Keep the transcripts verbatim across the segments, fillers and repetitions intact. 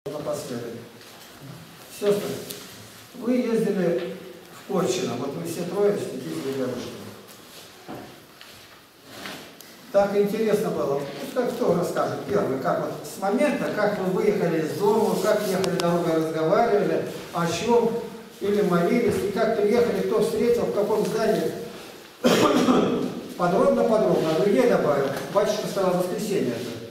Напоследок. Сестры, вы ездили в Корчино, вот мы все трое с такими ребятушками. Так интересно было. Как кто расскажет первый, как вот с момента, как вы выехали из дома, как ехали дорогой, разговаривали, о чем, или молились, и как приехали, кто встретил, в каком здании. Подробно-подробно, а другие добавил. Батюшка сказал в воскресенье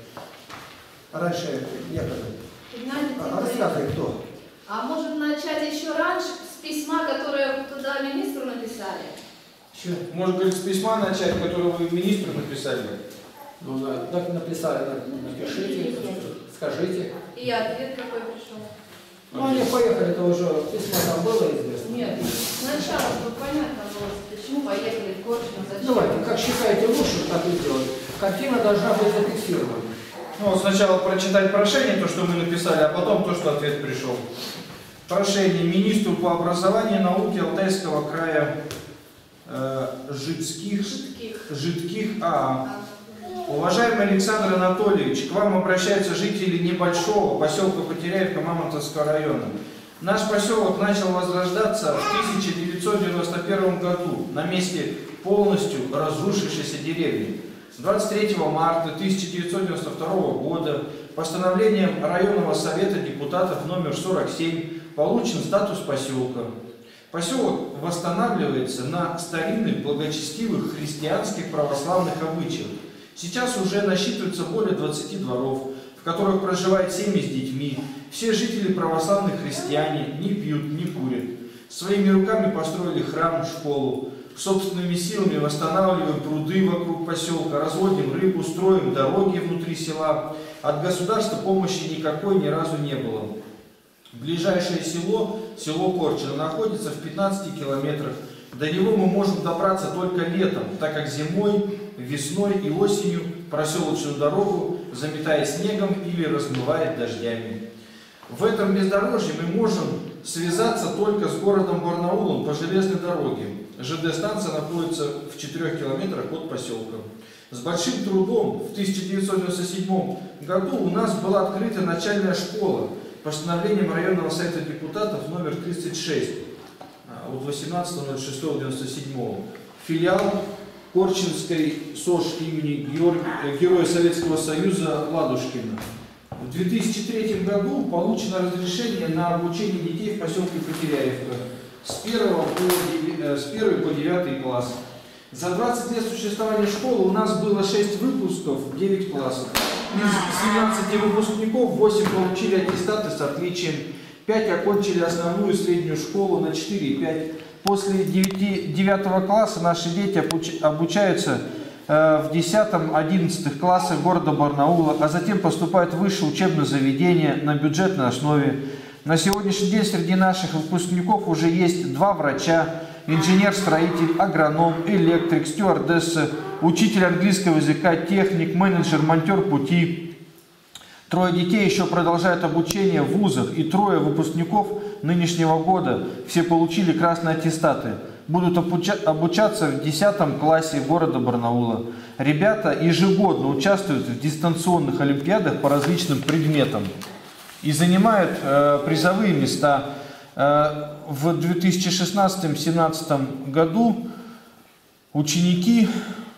это. Раньше ехали. А, рассказывай, кто. А может начать еще раньше с письма, которое туда министру написали? Че? Может, говорит, с письма начать, которое вы министру написали? Ну да, так написали, напишите, скажите. И ответ какой пришел? Ну они поехали-то уже, письмо там было известно. Нет, сначала чтобы понятно было, почему поехали в Корчино, зачем. Давайте, как считаете лучше, так и делать. Картина должна быть зафиксирована. Ну, вот сначала прочитать прошение, то, что мы написали, а потом то, что ответ пришел. Прошение министру по образованию и науке Алтайского края э, Жидких, Жидких. Жидких АА. Уважаемый Александр Анатольевич, к вам обращаются жители небольшого поселка Потеряевка Мамонтовского района. Наш поселок начал возрождаться в тысяча девятьсот девяносто первом году на месте полностью разрушившейся деревни. двадцать третьего марта тысяча девятьсот девяносто второго года постановлением районного совета депутатов номер сорок семь получен статус поселка. Поселок восстанавливается на старинных, благочестивых христианских православных обычаях. Сейчас уже насчитывается более двадцати дворов, в которых проживает семьи с детьми. Все жители православные христиане, не пьют, не курят. Своими руками построили храм, школу. Собственными силами восстанавливаем пруды вокруг поселка, разводим рыбу, строим дороги внутри села. От государства помощи никакой ни разу не было. Ближайшее село, село Корчино, находится в пятнадцати километрах. До него мы можем добраться только летом, так как зимой, весной и осенью проселочную дорогу заметает снегом или размывает дождями. В этом бездорожье мы можем связаться только с городом Барнаулом по железной дороге. ЖД-станция находится в четырёх километрах от поселка. С большим трудом в тысяча девятьсот девяносто седьмом году у нас была открыта начальная школа постановлением районного совета депутатов номер тридцать шесть от восемнадцатого ноль шестого девяносто седьмого. Филиал Корчинской СОЖ имени Героя Советского Союза Ладушкина. В две тысячи третьем году получено разрешение на обучение детей в поселке Потеряевка с первого по, с первого по девятый класс. За двадцать лет существования школы у нас было шесть выпусков, девять классов. Из семнадцати выпускников восемь получили аттестаты с отличием, пять окончили основную и среднюю школу на четыре и пять. После девятого класса наши дети обучаются в десятом-одиннадцатых классах города Барнаула, а затем поступают в высшее учебное заведение на бюджетной основе. На сегодняшний день среди наших выпускников уже есть два врача, инженер-строитель, агроном, электрик, стюардесса, учитель английского языка, техник, менеджер, монтер пути. Трое детей еще продолжают обучение в вузах, и трое выпускников нынешнего года все получили красные аттестаты. Будут обучаться в десятом классе города Барнаула. Ребята ежегодно участвуют в дистанционных олимпиадах по различным предметам и занимают э, призовые места. Э, в две тысячи шестнадцатом — две тысячи семнадцатом году ученики,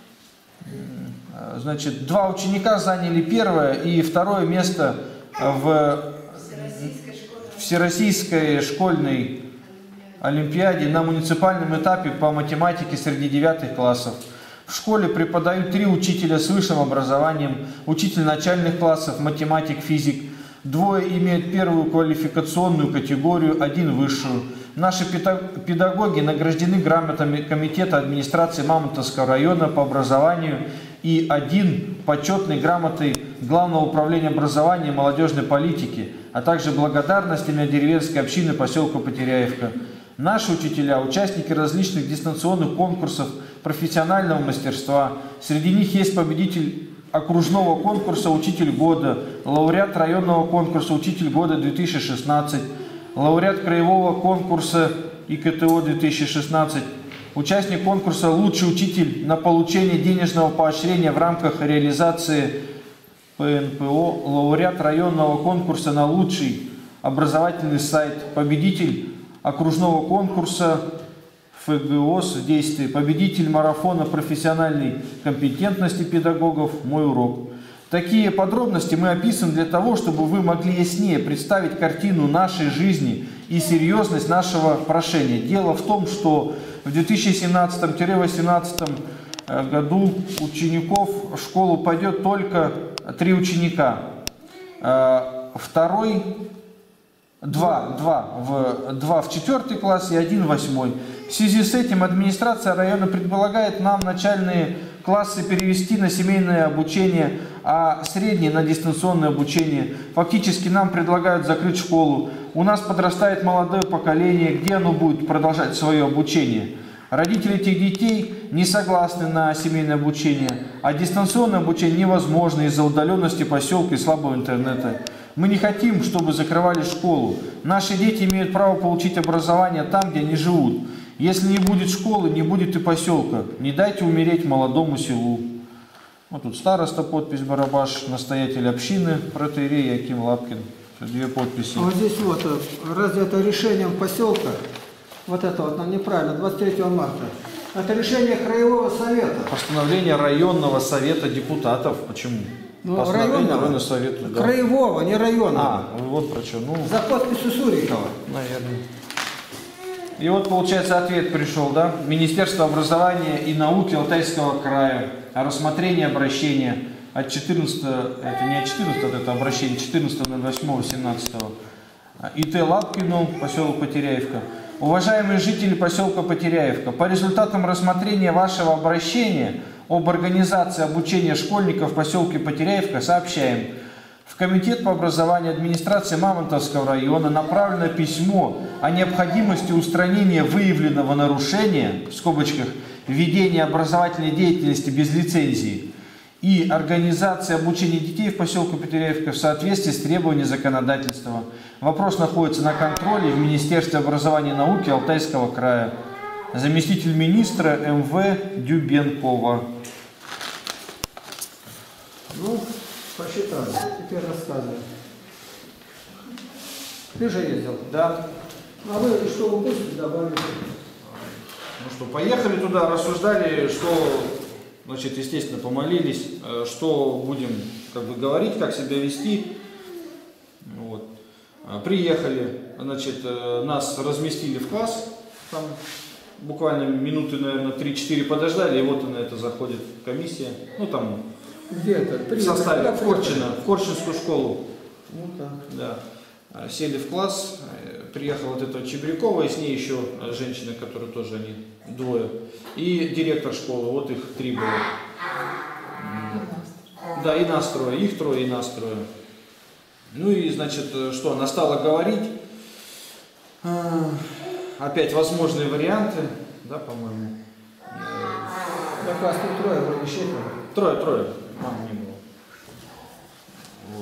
э, значит, два ученика заняли первое и второе место в Всероссийской школьной олимпиаде на муниципальном этапе по математике среди девятых классов. В школе преподают три учителя с высшим образованием, учитель начальных классов, математик, физик. Двое имеют первую квалификационную категорию, один высшую. Наши педагоги награждены грамотами Комитета администрации Мамонтовского района по образованию и один почетной грамотой Главного управления образования и молодежной политики, а также благодарностями от деревенской общины поселка Потеряевка. Наши учителя – участники различных дистанционных конкурсов профессионального мастерства. Среди них есть победитель окружного конкурса «Учитель года», лауреат районного конкурса «Учитель года две тысячи шестнадцать», лауреат краевого конкурса И К Т О две тысячи шестнадцать, участник конкурса «Лучший учитель» на получение денежного поощрения в рамках реализации ПНПО, лауреат районного конкурса на лучший образовательный сайт, победитель окружного конкурса ФГОС в действии, победитель марафона профессиональной компетентности педагогов «Мой урок». Такие подробности мы описываем для того, чтобы вы могли яснее представить картину нашей жизни и серьезность нашего прошения. Дело в том, что в две тысячи семнадцатом — две тысячи восемнадцатом году учеников в школу пойдет только три ученика. Второй, два, два, в, два в четвертый класс и один в восьмой. В связи с этим администрация района предполагает нам начальные классы перевести на семейное обучение, а средние на дистанционное обучение. Фактически нам предлагают закрыть школу. У нас подрастает молодое поколение, где оно будет продолжать свое обучение. Родители этих детей не согласны на семейное обучение, а дистанционное обучение невозможно из-за удаленности поселка и слабого интернета. Мы не хотим, чтобы закрывали школу. Наши дети имеют право получить образование там, где они живут. Если не будет школы, не будет и поселка. Не дайте умереть молодому селу. Вот тут староста, подпись Барабаш, настоятель общины, протоиерей Яким Лапкин. Две подписи. А вот здесь вот, разве это решением поселка, вот это вот, нам неправильно, двадцать третьего марта, это решение Краевого совета. Постановление районного совета депутатов. Почему? Ну, Постановление районного, районного совета. Да. Краевого, не районного. А, вот про что. Ну, за подписью Сурикова. наверное. И вот, получается, ответ пришел, да? Министерство образования и науки Алтайского края о рассмотрении обращения от четырнадцатого, это не от четырнадцатого, это обращение, четырнадцатого ноль восьмого семнадцатого. ИТ Лапкину, поселок Потеряевка. Уважаемые жители поселка Потеряевка, по результатам рассмотрения вашего обращения об организации обучения школьников в поселке Потеряевка сообщаем. В Комитет по образованию администрации Мамонтовского района направлено письмо о необходимости устранения выявленного нарушения, в скобочках, ведения образовательной деятельности без лицензии и организации обучения детей в поселке Потеряевка в соответствии с требованиями законодательства. Вопрос находится на контроле в Министерстве образования и науки Алтайского края. Заместитель министра эм вэ Дюбенкова. Ну, посчитали. Теперь рассказывай. Ты же ездил? Да. А вы что вы будете добавить? Ну что, поехали туда, рассуждали, что, значит, естественно, помолились, что будем как бы говорить, как себя вести. Вот. Приехали, значит, нас разместили в класс, там буквально минуты, наверное, три-четыре подождали, и вот она, это заходит комиссия, ну там, где это? в составе, в Корчино, в Корчинскую школу. Ну так. Да. Сели в класс, приехала вот эта Чебрякова, и с ней еще женщины, которые тоже, они двое, и директор школы, вот их три было. Да, и нас трое, их трое, и нас трое. Ну и, значит, что, она стала говорить, опять возможные варианты, да, по-моему. Да, вас тут трое, вроде четверо. Трое, трое, мам не было. Вот.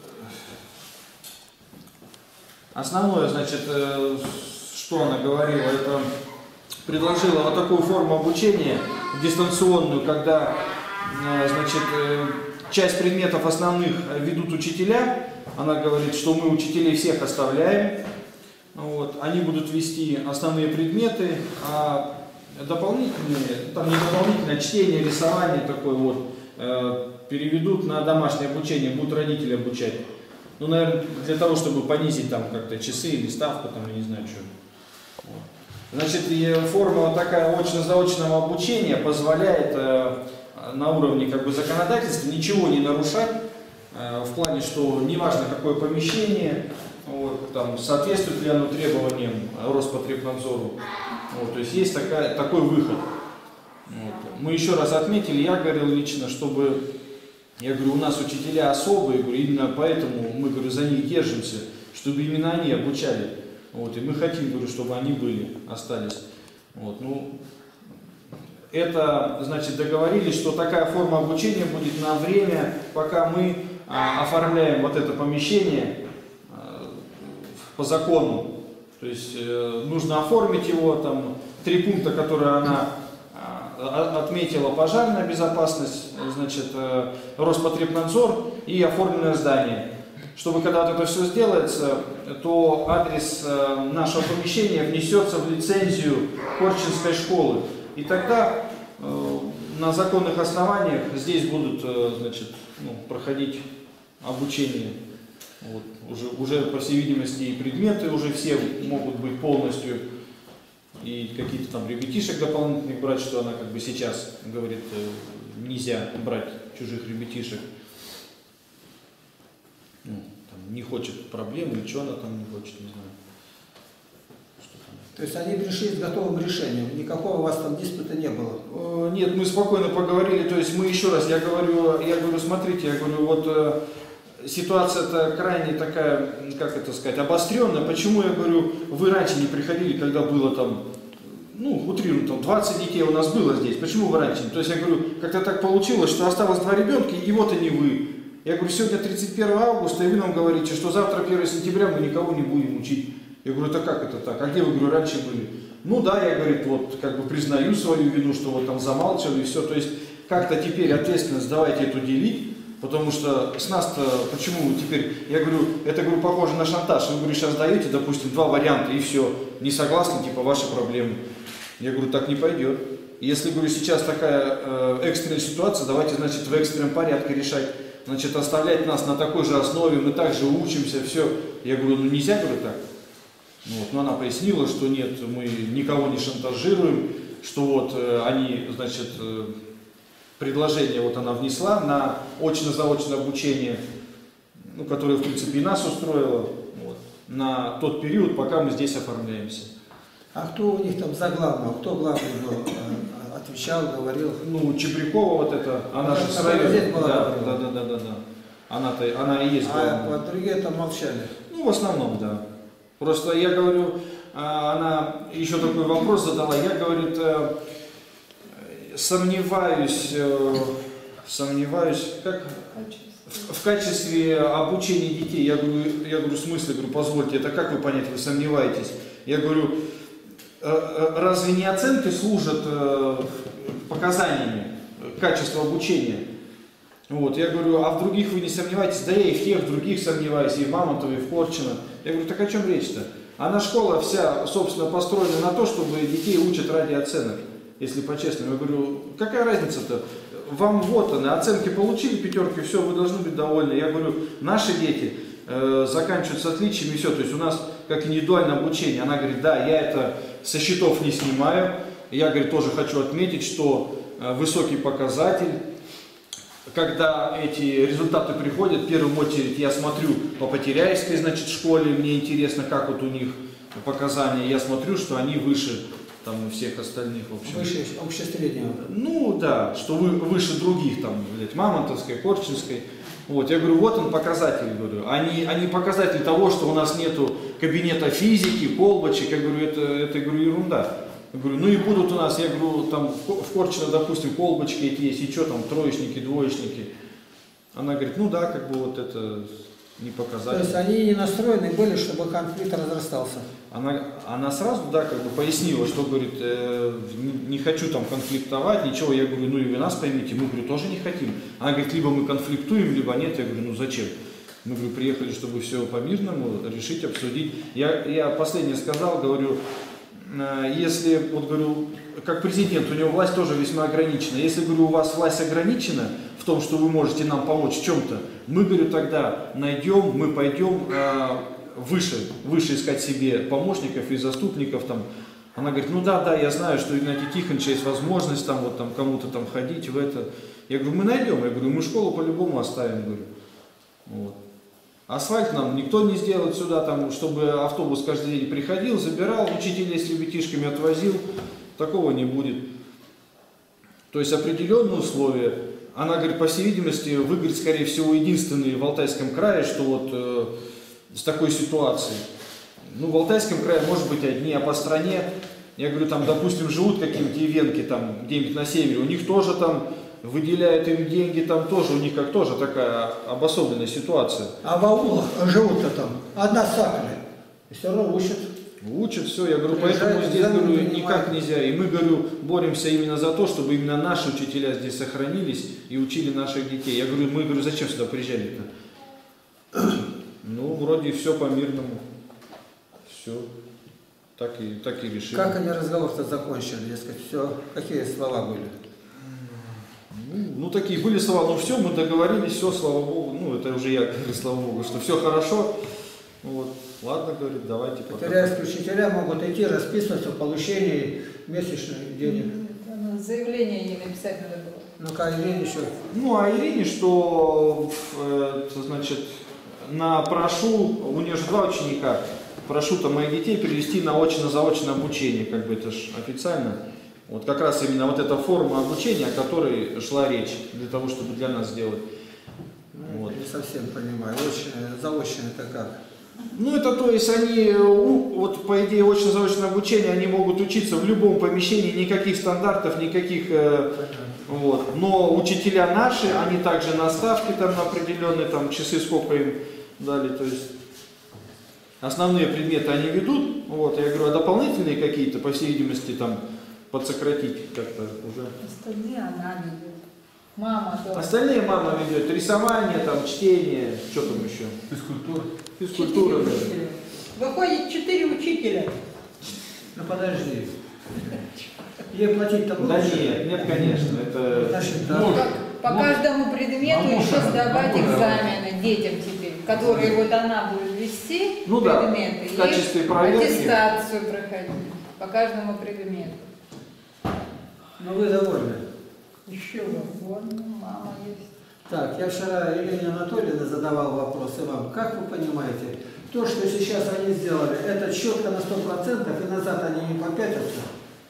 Основное, значит, что она говорила, это предложила вот такую форму обучения дистанционную, когда, значит, часть предметов основных ведут учителя. Она говорит, что мы учителей всех оставляем. Вот. Они будут вести основные предметы, а дополнительные, там не дополнительное чтение, рисование такое вот, э, переведут на домашнее обучение, будут родители обучать. Ну, наверное, для того, чтобы понизить там как-то часы или ставку, там, я не знаю, что. Вот. Значит, и форма вот такая очно-заочного обучения позволяет э, на уровне как бы законодательства ничего не нарушать, э, в плане, что неважно какое помещение, вот, там, соответствует ли оно требованиям Роспотребнадзору. Вот, то есть есть такая, такой выход. Вот. Мы еще раз отметили, я говорил лично, чтобы, я говорю, у нас учителя особые, говорю, именно поэтому мы, говорю, за них держимся, чтобы именно они обучали. Вот, и мы хотим, говорю, чтобы они были, остались. Вот, ну, это, значит, договорились, что такая форма обучения будет на время, пока мы а, оформляем вот это помещение а, по закону. То есть э, нужно оформить его, там, три пункта, которые она а, отметила пожарная безопасность, значит, Роспотребнадзор и оформленное здание. Чтобы когда вот это все сделается, то адрес нашего помещения внесется в лицензию Корчинской школы. И тогда на законных основаниях здесь будут, значит, ну, проходить обучение. Вот. Уже, уже, по всей видимости, и предметы уже все могут быть полностью, и какие-то там ребятишек дополнительных брать, что она как бы сейчас говорит, нельзя брать чужих ребятишек. Ну, там, не хочет проблем, или что она там не хочет, не знаю. Что там. То есть они пришли с готовым решением, никакого у вас там диспута не было? Нет, мы спокойно поговорили, то есть мы еще раз, я говорю, я говорю, смотрите, я говорю, вот ситуация-то крайне такая, как это сказать, обостренная. Почему, я говорю, вы раньше не приходили, когда было там, ну, утрирую, там двадцать детей у нас было здесь, почему вы раньше не? То есть я говорю, как-то так получилось, что осталось два ребенка, и вот они вы. Я говорю, сегодня тридцать первое августа, и вы нам говорите, что завтра первое сентября мы никого не будем учить. Я говорю, это как это так? А где вы, говорю, раньше были? Ну да, я, говорит, вот как бы признаю свою вину, что вот там замалчивали и все. То есть как-то теперь ответственность давайте эту делить, потому что с нас-то, почему теперь, я говорю, это, говорю, похоже на шантаж. Вы, говорю, сейчас даете, допустим, два варианта и все, не согласны, типа, ваши проблемы. Я говорю, так не пойдет. Если, говорю, сейчас такая э, экстренная ситуация, давайте, значит, в экстренном порядке решать. Значит, оставлять нас на такой же основе, мы также учимся, все. Я говорю, ну нельзя, говорю, так. Вот. Но она пояснила, что нет, мы никого не шантажируем, что вот э, они, значит, э, предложение вот она внесла на очно-заочное обучение, ну, которое, в принципе, и нас устроило, вот, на тот период, пока мы здесь оформляемся. А кто у них там за главного? Кто главный был? Отвечал, говорил? Ну, Чебрякова вот это, она же с района. Да, да, да, да, да, да. Она-то, она и есть главная. А другие там молчали? Ну, в основном, да. Просто я говорю, она еще такой вопрос задала, я, говорит, сомневаюсь, сомневаюсь, как в качестве обучения детей. Я говорю, я говорю, в смысле, говорю, позвольте, это как вы понять, вы сомневаетесь? Я говорю, разве не оценки служат показаниями качества обучения? Вот, я говорю, а в других вы не сомневаетесь? Да я и в тех, в других сомневаюсь, и в Мамонтово, и в Корчино. Я говорю, так о чем речь-то? Она школа вся, собственно, построена на то, чтобы детей учат ради оценок, если по-честному. Я говорю, какая разница-то? Вам вот они, оценки получили, пятерки, все, вы должны быть довольны. Я говорю, наши дети э, заканчивают с отличиями, все, то есть у нас как индивидуальное обучение. Она говорит, да, я это со счетов не снимаю. Я, говорит, тоже хочу отметить, что э, высокий показатель. Когда эти результаты приходят, в первую очередь я смотрю по Потеряевской, значит, школе, мне интересно, как вот у них показания, я смотрю, что они выше там всех остальных, в общем. Выше общесреднего. Ну да, что вы, выше других, там, блядь, Мамонтовской, Корчинской. Вот, я говорю, вот он показатель, говорю, а не, а не показатель того, что у нас нету кабинета физики, колбочек, я говорю, это, это, говорю, ерунда. Я говорю, ну и будут у нас, я говорю, там в Корчино, допустим, колбочки эти есть, и что там, троечники, двоечники. Она говорит, ну да, как бы вот это не показатель. То есть они не настроены были, чтобы конфликт разрастался? Она, она сразу, да, как бы пояснила, что, говорит, э, не, не хочу там конфликтовать, ничего. Я говорю, ну и вы нас поймите, мы, говорю, тоже не хотим. Она говорит, либо мы конфликтуем, либо нет. Я говорю, ну зачем? Мы, говорю, приехали, чтобы все по-мирному решить, обсудить. Я, я последнее сказал, говорю, если, вот говорю, как президент, у него власть тоже весьма ограничена. Если, говорю, у вас власть ограничена в том, что вы можете нам помочь в чем-то, мы, говорю, тогда найдем, мы пойдем э, выше, выше искать себе помощников и заступников там. Она говорит, ну да, да, я знаю, что у Игнатия Тихоновича есть возможность там вот там кому-то там ходить в это. Я говорю, мы найдем, я говорю, мы школу по-любому оставим, говорю. Вот. Асфальт нам никто не сделает сюда, там, чтобы автобус каждый день приходил, забирал, учителей с ребятишками отвозил. Такого не будет. То есть определенные условия. Она говорит, по всей видимости, вы, говорит, скорее всего, единственные в Алтайском крае, что вот э, с такой ситуацией. Ну, в Алтайском крае, может быть, одни, а по стране, я говорю, там, допустим, живут какие-нибудь ивенки там где-нибудь на севере, у них тоже там выделяют им деньги, там тоже, у них как тоже такая обособленная ситуация. А в аулах живут-то там одна сакля, и все равно учат. Учат все, я говорю, Приезжают, поэтому здесь, экзамены говорю, принимают. никак нельзя. И мы, говорю, боремся именно за то, чтобы именно наши учителя здесь сохранились и учили наших детей. Я говорю, мы, говорю, зачем сюда приезжали-то? Ну, вроде все по-мирному. Все. Так и, так и решили. Как они разговор-то закончили, если все, какие слова были? Ну, ну, такие были слова, ну все, мы договорились, все, слава Богу. Ну, это уже я говорю, слава Богу, что все хорошо. Вот. Ладно, говорит, давайте пока. Китайские учителя могут идти расписываться в получении месячных денег. Заявление ей написать надо было. Ну-ка, Ирине еще. Ну, а Ирине, что, э, значит, на прошу, у нее же два ученика, прошу там моих детей перевести на очно-заочное обучение, как бы это же официально. Вот как раз именно вот эта форма обучения, о которой шла речь, для того, чтобы для нас сделать. Вот. Не совсем понимаю. Очное, заочное это как? Ну, это то есть они, вот по идее, очно-заочное обучение, они могут учиться в любом помещении, никаких стандартов, никаких, э, вот. Но учителя наши, они также на ставке там на определенные там часы, сколько им дали, то есть основные предметы они ведут, вот, я говорю, а дополнительные какие-то, по всей видимости, там, подсократить как-то уже. Остальные она ведет. Мама тоже. Остальные мама ведет, рисование, там, чтение, что там еще? Физкультура. Физкультура. Четыре учителя. Выходит четыре учителя. Ну подожди. Ей платить-то Да лучше? нет, нет, конечно, это... Значит, да. По, по каждому предмету Мамуша, еще сдавать мамуша. экзамены детям теперь, которые вот она будет вести, Ну да, предметы, в качестве и проверки. аттестацию проходить по каждому предмету. Ну вы довольны? Еще вот, мама есть. Так, я вчера Елене Анатольевне задавал вопросы вам. Как вы понимаете, то, что сейчас они сделали, это четко на сто процентов, и назад они не попятятся?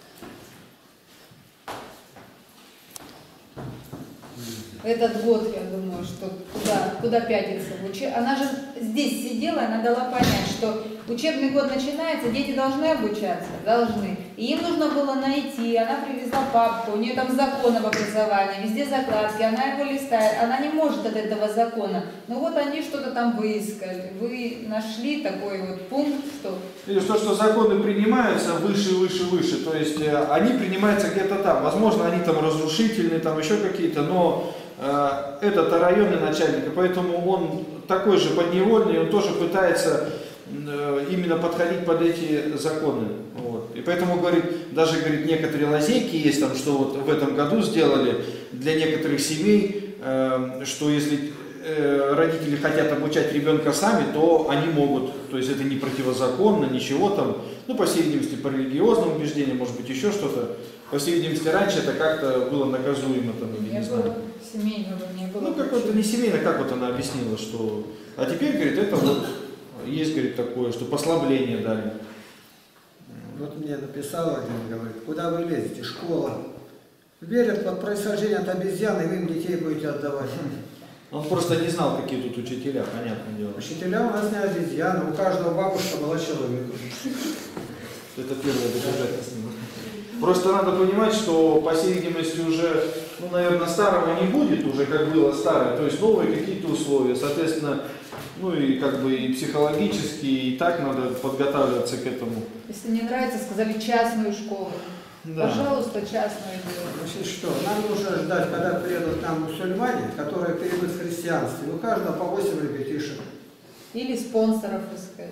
Этот год, я думаю, что куда, куда пятиться. Уче- Она же здесь сидела, она дала понять, что учебный год начинается, дети должны обучаться, должны. И им нужно было найти, она привезла папку, у нее там закон об образовании, везде закладки, она его листает, она не может от этого закона. Но вот они что-то там выискали, вы нашли такой вот пункт, что... Или то, что законы принимаются выше, выше, выше, то есть э, они принимаются где-то там, возможно, они там разрушительные, там еще какие-то, но э, этот районный начальник, и поэтому он такой же подневольный, он тоже пытается э, именно подходить под эти законы. Вот. И поэтому, говорит, даже, говорит, некоторые лазейки есть там, что вот в этом году сделали для некоторых семей, э, что если родители хотят обучать ребенка сами, то они могут, то есть это не противозаконно, ничего там, ну, по всей видимости, по религиозному убеждению, может быть, еще что-то. По всей видимости, раньше это как-то было наказуемо, там, или Не не было знаю. семейного, не было. Ну, как-то не семейно, как вот она объяснила, что... А теперь, говорит, это вот есть, говорит, такое, что послабление дали. Вот мне написал один, говорит, куда вы лезете, школа. Верят под происхождение от обезьяны, и вы им детей будете отдавать. Он просто не знал, какие тут учителя, понятное дело. Учителя у нас не обезьяны, у каждого бабушка была человеком. Это первое доказательство. Просто надо понимать, что, по всей видимости, уже, ну, наверное, старого не будет, уже как было старое, то есть новые какие-то условия, соответственно, ну и как бы и психологически, и так надо подготавливаться к этому. Если не нравится, сказали частную школу. Да. Пожалуйста, частную дело. Значит, что, нам нужно ждать, когда приедут нам мусульмане, которые перейдут в христианство. У каждого по восемь ребятишек. Или спонсоров искать.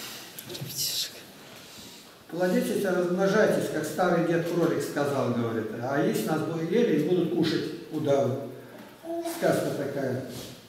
Плодитесь, размножайтесь, как старый дед кролик сказал, говорит. А есть нас будут ели и будут кушать удавы. Сказка такая.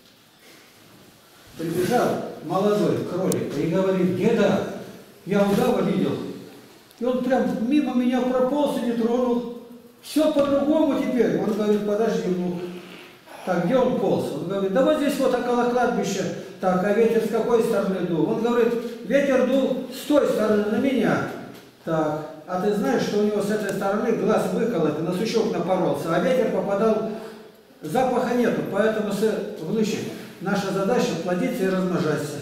Прибежал молодой кролик и говорит, деда, я удава видел. И он прям мимо меня прополз и не тронул. Все по-другому теперь. Он говорит, подожди, ну, так, где он полз? Он говорит, да вот здесь вот около кладбища. Так, а ветер с какой стороны дул? Он говорит, ветер дул с той стороны на меня. Так, а ты знаешь, что у него с этой стороны глаз выколот и на сучок напоролся, а ветер попадал, запаха нету, поэтому внучек, наша задача плодиться и размножаться.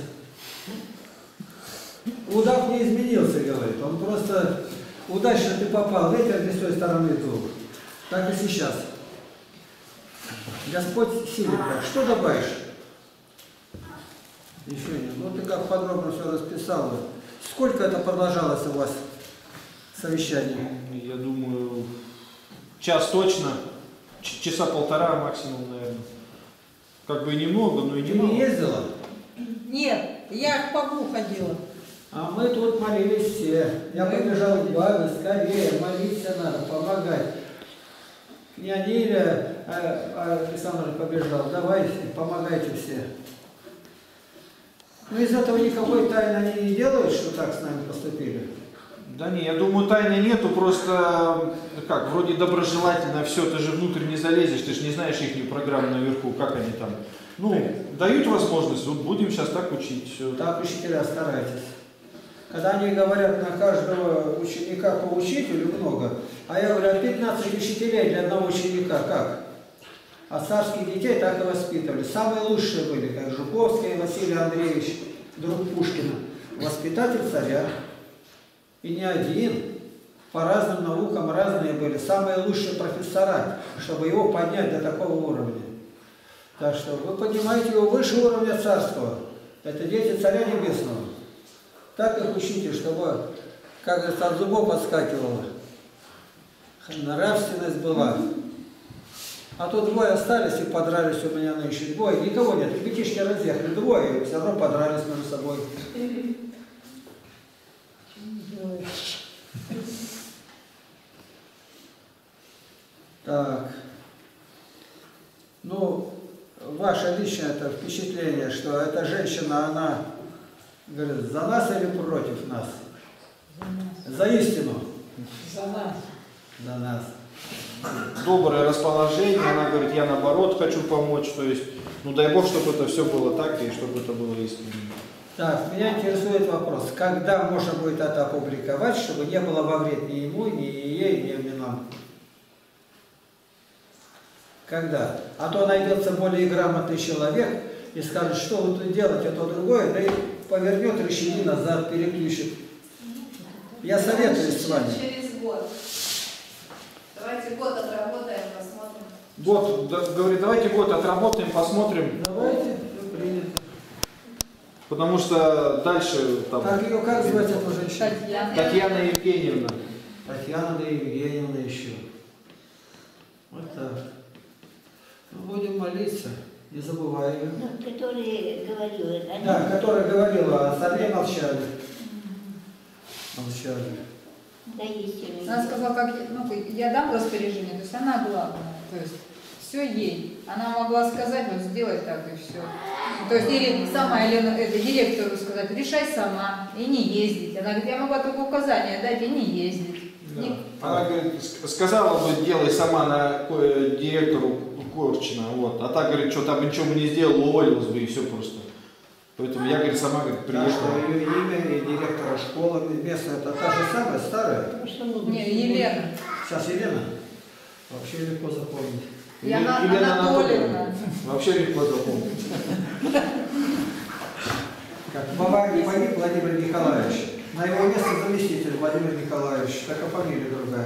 Удав не изменился, говорит, он просто удачно ты попал, ветер не с той стороны дул. Так и сейчас. Господь силен. Что добавишь? Еще нет. Ну ты как подробно все расписал. Сколько это продолжалось у вас совещание? Я думаю, час точно, ч- часа полтора максимум, наверное. Как бы и немного, но и Ты немного. не ездила? Нет, я к Павлу ходила. А мы тут молились все. Я побежал к бабе, скорее, молиться надо, помогать. Княгиня Илья, а, Александр побежал, давайте, помогайте все. Но из этого никакой тайны они не делают, что так с нами поступили. Да не, я думаю, тайны нету, просто, как, вроде доброжелательно все, ты же внутрь не залезешь, ты же не знаешь их программу наверху, как они там. Ну, дают возможность, вот будем сейчас так учить, все. Так, учителя, старайтесь. Когда они говорят на каждого ученика по учителю много, а я говорю, а пятнадцать учителей для одного ученика, как? А царских детей так и воспитывали. Самые лучшие были, как Жуковский Василий Андреевич, друг Пушкина, воспитатель царя. И не один, по разным наукам разные были, самые лучшие профессора, чтобы его поднять до такого уровня. Так что вы поднимаете его выше уровня царского. Это дети царя небесного. Так их учите, чтобы, как говорится, от зубов отскакивало. Нравственность была. А то двое остались и подрались у меня нынче. Двое, никого нет. Ребятишки разъехали. Двое, все равно подрались между собой. Так. Ну, ваше личное это впечатление, что эта женщина, она говорит, за нас или против нас? За нас. За истину. За нас. За нас. Доброе расположение, она говорит, я наоборот хочу помочь, то есть, ну дай Бог, чтобы это все было так и чтобы это было искренне. Так, меня интересует вопрос, когда можно будет это опубликовать, чтобы не было во вред ни ему, ни ей, ни нам? Когда? А то найдется более грамотный человек и скажет, что вы тут делаете, то другое, да и повернет рычаги назад, переключит. Я советую с вами. Через год. Давайте год отработаем, посмотрим. Год, да, говорит, давайте год отработаем, посмотрим, Давайте, все принято. потому что дальше там Так ее как звать эту женщину? Татьяна. Татьяна Евгеньевна. Татьяна да Евгеньевна еще. Вот так. Ну, будем молиться, не забывая ее. Ну, которые говорила, да? Да, которая говорила, а остальные молчали. Молчали. Да, истинно. Она сказала, как я, ну, я дам распоряжение, то есть она главная, то есть все ей. Она могла сказать, вот сделай так и все. То есть или сама Елена, это, директору сказать, решай сама и не ездить. Она говорит, я могла только указания дать и не ездить. Да. Не- Она говорит, ск- сказала бы, делай сама на ко- директору Корчина, вот. А так, говорит, что там ничего бы не сделал, уволилась бы и все просто. Поэтому я, говорит, сама, говорит, Так что приехала. ее имя и директора школы местная, это та же самая, старая. Не, Елена. Сейчас Елена. Вообще легко запомнить. И она, Елена Анатольевна. Вообще легко запомнить. Как в Баварии погиб Владимир Николаевич. На его место заместитель Владимир Николаевич. Только фамилия другая.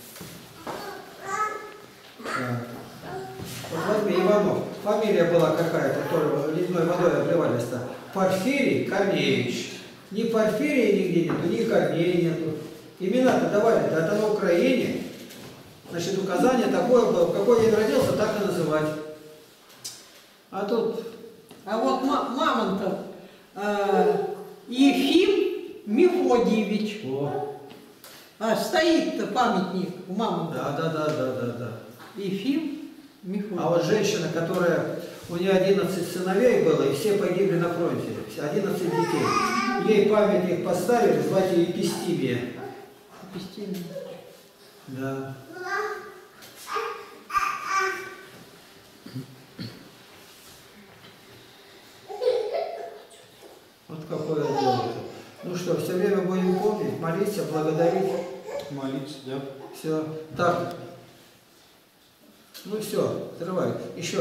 Так. Вот возьми Иванов. Фамилия была какая-то, которая ледяной водой обливались-то. Порфирий Корнеевич. Ни Порфирия нигде нету, ни Корнея нету. Имена-то давали, да это на Украине. Значит, указание такое было, в какой день родился, так и называть. А тут... А вот ма- Мамонтов э, Ефим Мефодиевич. О, А стоит-то памятник у Мамонтова. да, да, да, да, да, да. Ефим Мефодиевич. А вот женщина, которая, у нее одиннадцать сыновей было, и все погибли на фронте, одиннадцать детей. Ей памятник поставили, звать ее Епистимия. Епистимия. Да. Вот какое дело. Ну что, все время будем помнить, молиться, благодарить. Молиться, да. Все. Так. Ну все, открывай. Еще.